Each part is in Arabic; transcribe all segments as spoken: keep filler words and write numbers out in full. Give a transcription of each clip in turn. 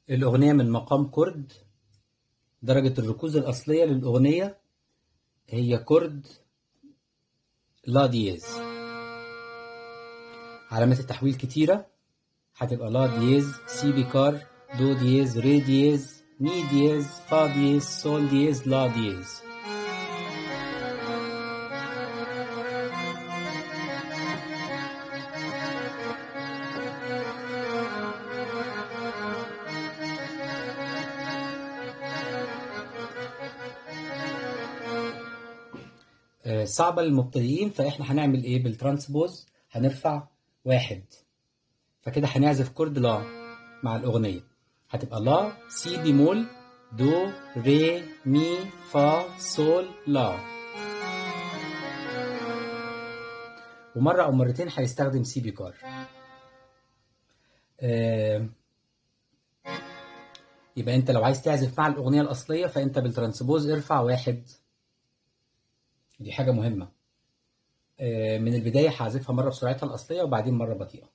الأغنية من مقام كورد. درجة الركوز الأصلية للأغنية هي كورد لا دييز. علامات التحويل كتيرة، هتبقى لا دييز، سي بيكار، دو دييز، ري دييز، مي دييز، فا دييز، سول دييز، لا دييز. صعبة للمبتدئين، فاحنا هنعمل ايه بالترانسبوز؟ هنرفع واحد، فكده هنعزف كورد لا مع الأغنية. هتبقى لا، سي بيمول، دو، ري، مي، فا، سول، لا. ومرة أو مرتين هيستخدم سي بيكار. آه يبقى أنت لو عايز تعزف مع الأغنية الأصلية فأنت بالترانسبوز ارفع واحد. دي حاجة مهمة. آه من البداية هعزفها مرة بسرعتها الأصلية وبعدين مرة بطيئة.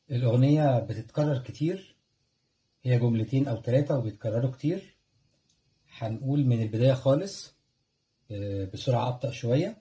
الأغنية بتتكرر كتير، هي جملتين أو ثلاثة وبيتكرروا كتير. هنقول من البداية خالص بسرعة أبطأ شوية.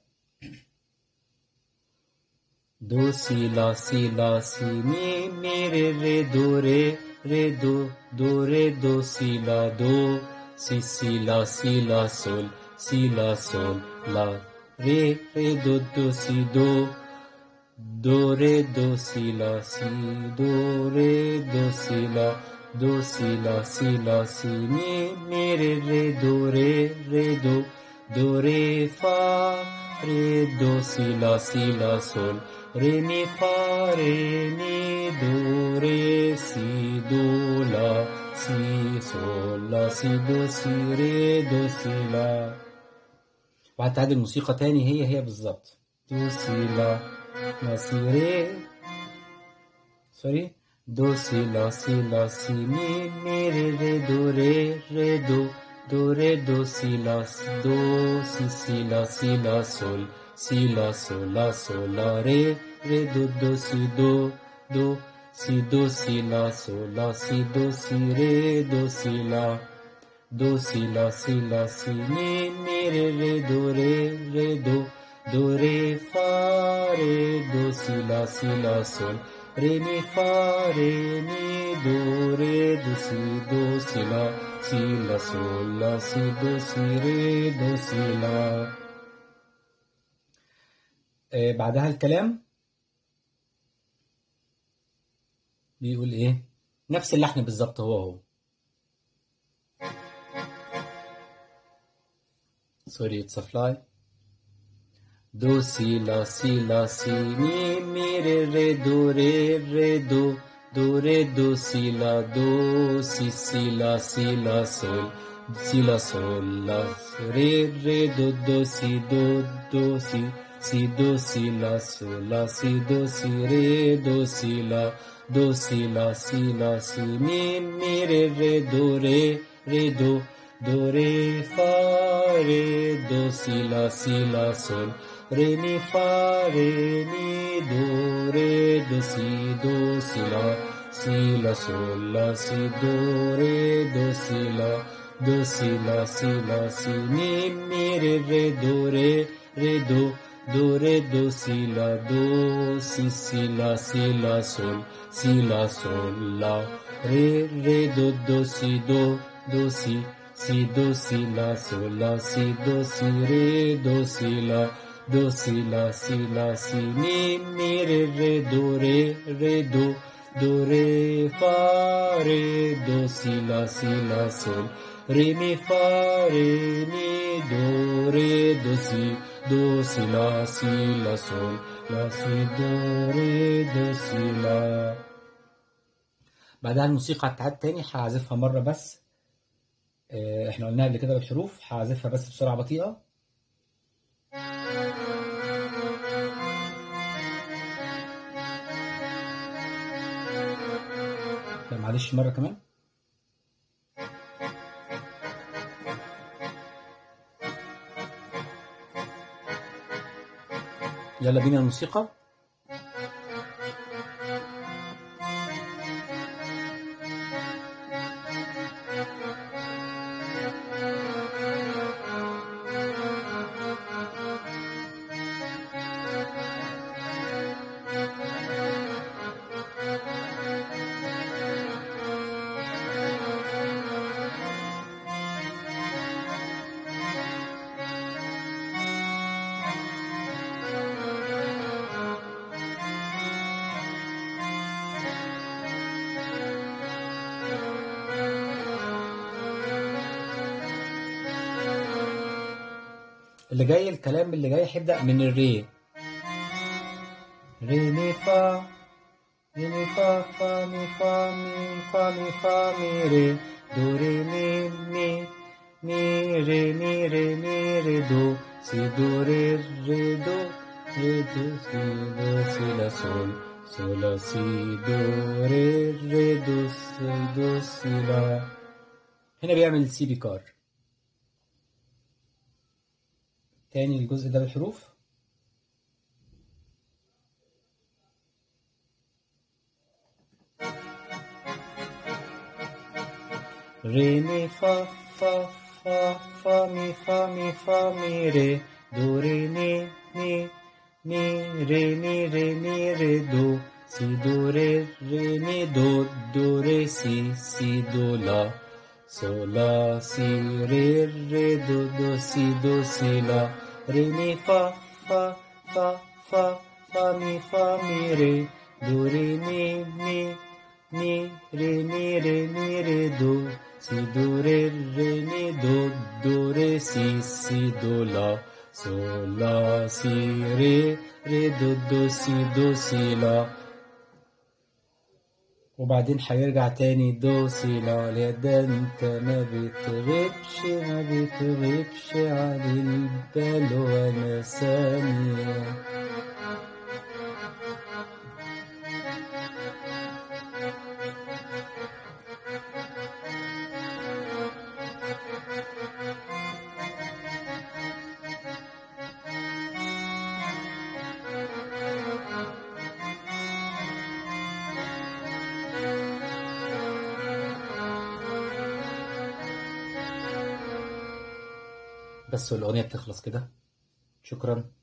دو سي لا سي لا سي مي مي ري ري دو ري ري دو دو ري دو سي لا دو سي سي لا سي لا سول سي لا سول لا ري ري دو دو سي دو دو ري دو سي لا سي دو ري دو سي لا دو سي لا سي لا سي مي مي ري ري دو ري ري دو دو ري فا ري دو سي لا سي لا سول ري مي فا ري مي دو ري سي دو لا سي سول لا سي دو سي ري دو سي لا. وهتعاد الموسيقى تاني هي هي بالظبط. دو سي لا لا سي ري سوري دو سي لا سي لا سي مي مي ري ري دو ري ري دو دو ري دو سي لا دو سي سي لا سي لا سول سي لا سول لا سول لا ري ري دو دو سي دو دو سي دو سي لا سول لا سي دو سي ري دو سي لا دو سي لا سي لا سي مي مي ري ري دو ري ري دو دو ري فا ري دو سي لا سي لا سول ري مي فا ري مي دو ري دو سي دو سي لا سي لا سول لا سي دو سي ري دو سي لا. آه بعدها الكلام بيقول ايه؟ نفس اللحن بالظبط هو هو. سوري اتس فلاي. دو سي لا سي لا سي مي مي ري ري دو ري ري دو دو ري دو سي لا دو سي سي لا سي لا سول سي لا سول لا ري ري دو دو سي دو دو سي سي دو سي لا سول لا سي دو سي ري دو سي لا دو سي لا سي لا سي مي مي ري ري دو ري ري دو دو ري فا ري دو سي لا سي لا سول ري مي فا ري مي دو ري دو سي دو سي لا سي لا سول لا سي دو ري دو سي لا دو سي لا سي لا سي مي مي ري ري دو ري ري دو دو ري دو سي لا دو سي سي لا سي لا سول سي لا سول لا ري ري دو دو سي دو دو سي سي دو سي لا سول لا سي دو سي ري دو سي لا دو سي لا سي لا سي مي مي ري ري دو ري ري دو دو ري فا ري دو سي لا سي لا سول ري مي فا ري مي دو ري دو سي دو سي لا سي لا سول لا سي دو ري دو سي لا. بعدها الموسيقى هتتعاد تاني، هعزفها مرة بس. اه احنا قلناها قبل كده بالحروف، هعزفها بس بسرعة بطيئة. لا معلش مرة كمان. يلا بينا الموسيقى. اللي جاي الكلام اللي جاي هيبدأ من الري. ري مي فا ري مي فا فا مي فا مي فا مي فا مي ري دو ري مي مي مي ري مي ري مي ري دو سي دو ري ري دو ري دو سي دو سي لا سول سول لا سي دو ري ري دو سي دو سي لا. هنا بيعمل سي بيكار. تاني الجزء ده بالحروف. ري مي فا فا فا فا مي فا مي فا مي ري دو ري مي مي مي ري مي ري مي ري دو سي دو ري ري مي دو دو ري سي سي دو لا سو لا سي ري ري دو دو سي دو سي لا ري مي فا فا فا فا فا مي فا مي ري دو ري مي مي مي ري مي ري مي ري دو سي دو ري ري مي دو دو ري سي سي دو لا سو لا سي ري ري دو دو سي دو سي لا. وبعدين هيرجع تاني دو سي لا لا. ده انت ما بتغيبش ما بتغيبش عن البال وانا ثانية. بس والأغنية بتخلص كده. شكرا.